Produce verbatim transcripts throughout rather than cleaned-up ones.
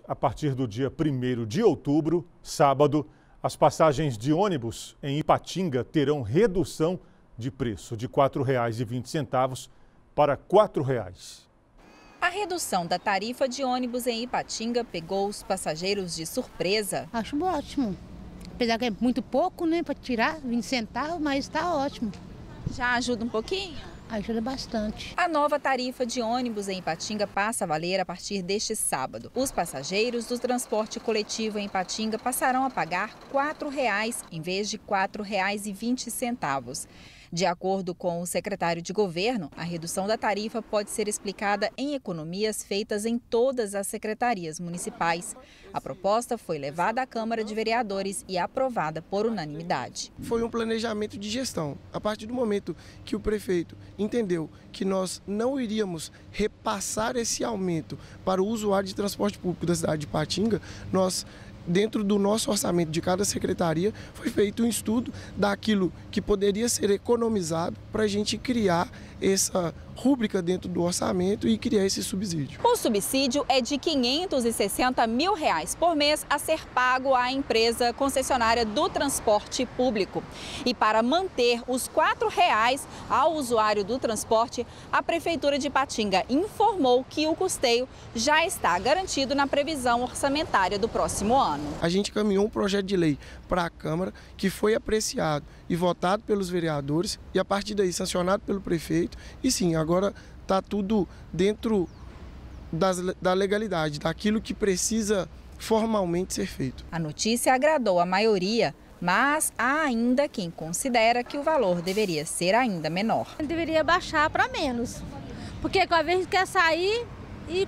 A partir do dia primeiro de outubro, sábado, as passagens de ônibus em Ipatinga terão redução de preço de quatro reais e vinte centavos para quatro reais. A redução da tarifa de ônibus em Ipatinga pegou os passageiros de surpresa. Acho ótimo. Apesar que é muito pouco, né, para tirar vinte centavos, mas está ótimo. Já ajuda um pouquinho? Ajuda bastante. A nova tarifa de ônibus em Ipatinga passa a valer a partir deste sábado. Os passageiros do transporte coletivo em Ipatinga passarão a pagar quatro reais em vez de quatro reais e vinte centavos. De acordo com o secretário de governo, a redução da tarifa pode ser explicada em economias feitas em todas as secretarias municipais. A proposta foi levada à Câmara de Vereadores e aprovada por unanimidade. Foi um planejamento de gestão. A partir do momento que o prefeito entendeu que nós não iríamos repassar esse aumento para o usuário de transporte público da cidade de Ipatinga, nós, dentro do nosso orçamento de cada secretaria, foi feito um estudo daquilo que poderia ser economizado para a gente criar essa rúbrica dentro do orçamento e criar esse subsídio. O subsídio é de quinhentos e sessenta mil reais por mês a ser pago à empresa concessionária do transporte público. E para manter os quatro reais ao usuário do transporte, a Prefeitura de Ipatinga informou que o custeio já está garantido na previsão orçamentária do próximo ano. A gente caminhou um projeto de lei para a Câmara que foi apreciado e votado pelos vereadores e a partir daí sancionado pelo prefeito. E sim, agora está tudo dentro das, da legalidade, daquilo que precisa formalmente ser feito. A notícia agradou a maioria, mas há ainda quem considera que o valor deveria ser ainda menor. Deveria baixar para menos, porque às vezes quer sair e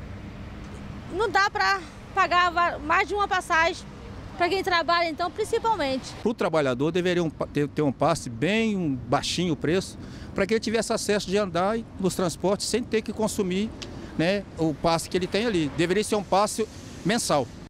não dá para pagar mais de uma passagem. Para quem trabalha, então, principalmente. Para o trabalhador, deveria ter, ter um passe bem um baixinho o preço, para que ele tivesse acesso de andar nos transportes sem ter que consumir, né, o passe que ele tem ali. Deveria ser um passe mensal.